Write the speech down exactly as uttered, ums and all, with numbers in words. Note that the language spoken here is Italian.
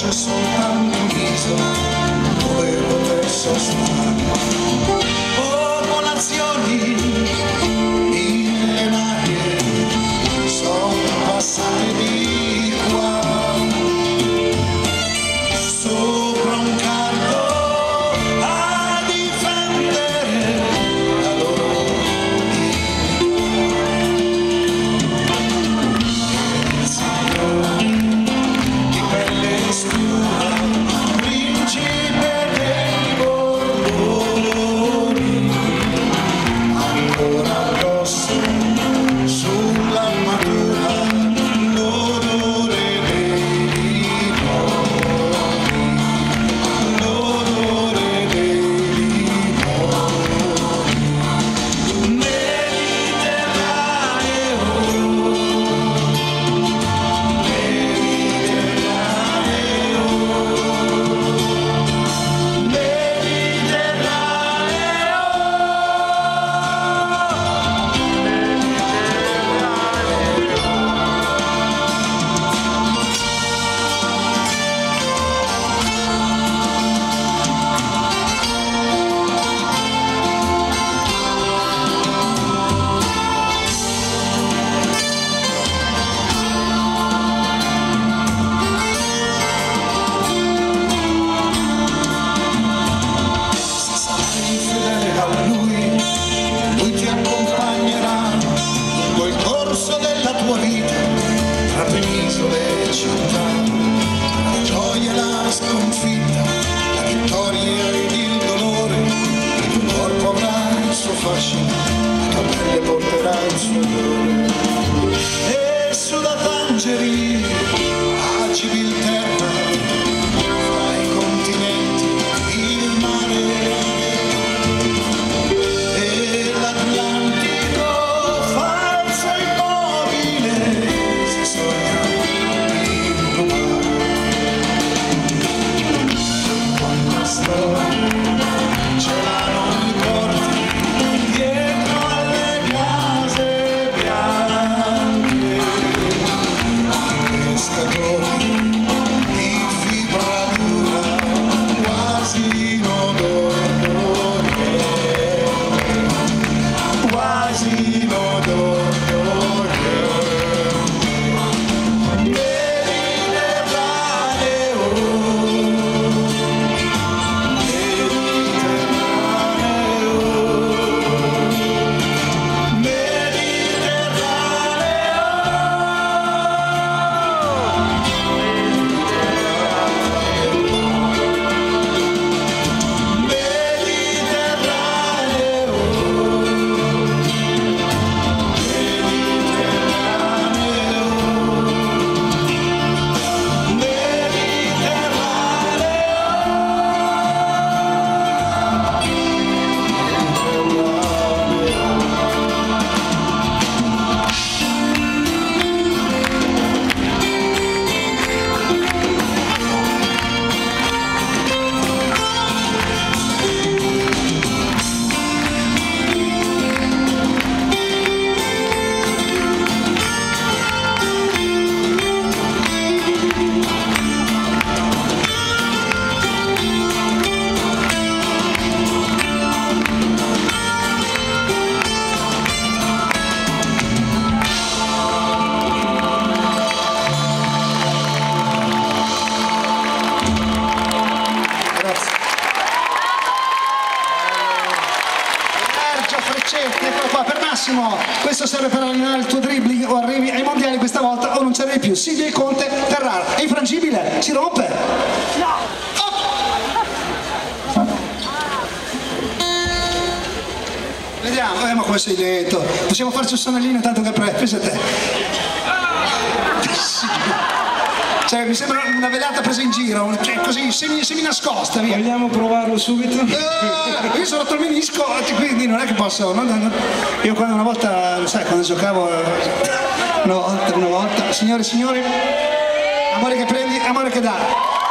c'è soltanto un viso dove poter sostare. Popolazioni millenarie sono passate di qua, sopra un carro a difendere la loro dignità. Di pelle scura, principe dei Borboni, ancora addosso sull'armatura l'odore dei limoni, l'odore dei limoni. Mediterraneo, sconfitta, la vittoria ed il dolore, il tuo corpo avrà il suo fascino, la tua pelle porterà il suo odore. E su da Tangeri a Gibilterra, fra i continenti, il mare e l'Atlantico falso e immobile si sogna in domani. Celano i porti dietro alle case bianche, pescatori di fibra dura, quasi in odore, quasi in odore. Eccolo qua per Massimo, questo serve per allenare il tuo dribbling, o arrivi ai mondiali questa volta o non ci arrivi più. Silvio e Conte, Ferrara, è infrangibile, si rompe. No. Oh. Vediamo, eh, ma come sei lento. Possiamo farci un sonellino intanto che pre, pensa a te. Cioè, mi sembra una velata presa in giro, cioè, così, semi, semi nascosta, via. Vogliamo provarlo subito? Uh, io sono rotto il menisco, quindi non è che posso... No, no, no. Io quando una volta, sai, quando giocavo... Una volta, una volta... Signore e signori, amore che prendi, amore che dà.